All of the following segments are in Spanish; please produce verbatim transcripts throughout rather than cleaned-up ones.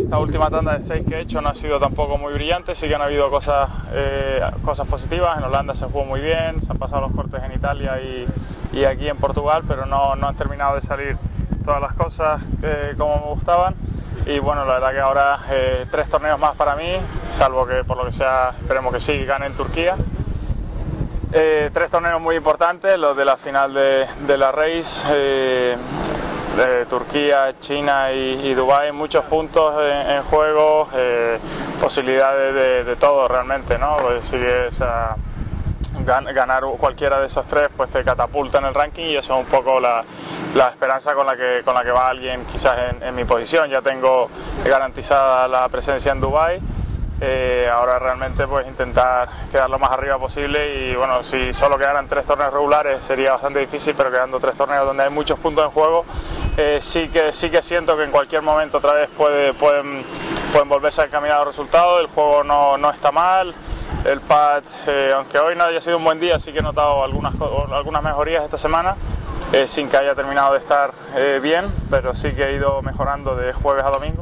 esta última tanda de seis que he hecho no ha sido tampoco muy brillante, sí que han habido cosas, eh, cosas positivas. En Holanda se jugó muy bien, se han pasado los cortes en Italia y, y aquí en Portugal, pero no, no han terminado de salir todas las cosas eh, como me gustaban. Y bueno, la verdad que ahora eh, tres torneos más para mí, salvo que por lo que sea, esperemos que sí, gane en Turquía. Eh, tres torneos muy importantes, los de la final de, de la Race, eh, de Turquía, China y, y Dubái, muchos puntos en, en juego, eh, posibilidades de, de todo realmente, ¿no? Pues sí que es, uh, gan, ganar cualquiera de esos tres pues te catapulta en el ranking, y eso es un poco la, la esperanza con la que, con la que va alguien quizás en, en mi posición. Ya tengo garantizada la presencia en Dubái. Eh, ahora realmente pues intentar quedar lo más arriba posible, y bueno, si solo quedaran tres torneos regulares sería bastante difícil, pero quedando tres torneos donde hay muchos puntos en juego, eh, sí que sí que siento que en cualquier momento otra vez puede, pueden, pueden volverse a encaminar los resultados. El juego no, no está mal, el pad, eh, aunque hoy no haya sido un buen día, sí que he notado algunas, algunas mejorías esta semana, eh, sin que haya terminado de estar eh, bien, pero sí que he ido mejorando de jueves a domingo.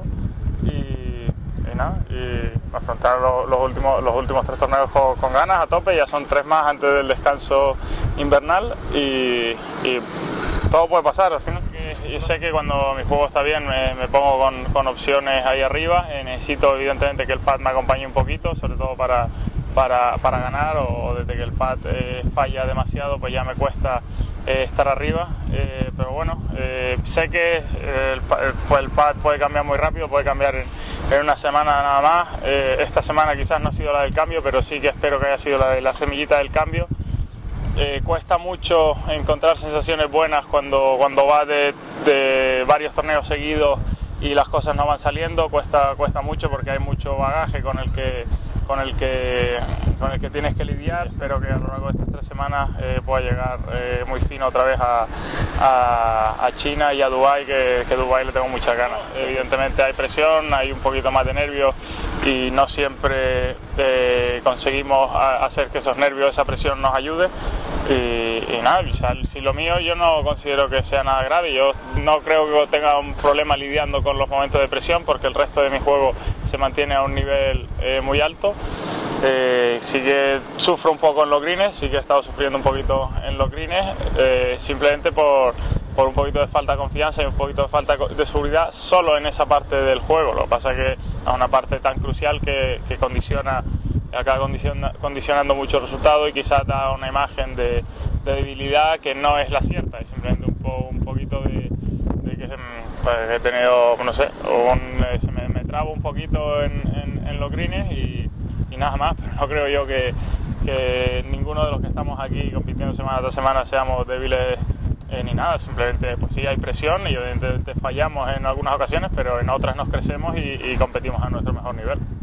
Y nada, y afrontar los, los, últimos, los últimos tres torneos con, con ganas, a tope. Ya son tres más antes del descanso invernal, y, y todo puede pasar al final. Y, y sé que cuando mi juego está bien me, me pongo con, con opciones ahí arriba. Eh, necesito evidentemente que el pad me acompañe un poquito, sobre todo para, para, para ganar, o, o desde que el pad eh, falla demasiado pues ya me cuesta eh, estar arriba, eh, pero bueno, eh, sé que eh, el, pues el pad puede cambiar muy rápido, puede cambiar en, en una semana nada más. Eh, esta semana quizás no ha sido la del cambio, pero sí que espero que haya sido la de la semillita del cambio. Eh, cuesta mucho encontrar sensaciones buenas cuando, cuando va de, de varios torneos seguidos y las cosas no van saliendo. Cuesta, cuesta mucho porque hay mucho bagaje con el que con el que con el que tienes que lidiar. Espero que a lo largo de estas tres semanas eh, pueda llegar eh, muy fino otra vez a, a, a China y a Dubái, que, que Dubái le tengo muchas ganas. Evidentemente hay presión, hay un poquito más de nervios, y no siempre eh, conseguimos a, hacer que esos nervios, esa presión nos ayude. Y, y nada, si lo mío yo no considero que sea nada grave. Yo no creo que tenga un problema lidiando con los momentos de presión, porque el resto de mi juego se mantiene a un nivel eh, muy alto. Eh, sí que sufro un poco en los greens, sí que he estado sufriendo un poquito en los greens, eh, simplemente por, por un poquito de falta de confianza y un poquito de falta de seguridad solo en esa parte del juego. Lo que pasa es que es una parte tan crucial que, que condiciona, acaba condiciona, condicionando mucho el resultado, y quizás da una imagen de, de debilidad que no es la cierta. Es simplemente un, po, un poquito de, de que pues, he tenido, no sé, un, se me, me trabo un poquito en, en, en los greens y, y nada más, pero no creo yo que, que ninguno de los que estamos aquí compitiendo semana tras semana seamos débiles eh, ni nada. Simplemente pues sí hay presión, y evidentemente fallamos en algunas ocasiones, pero en otras nos crecemos y, y competimos a nuestro mejor nivel.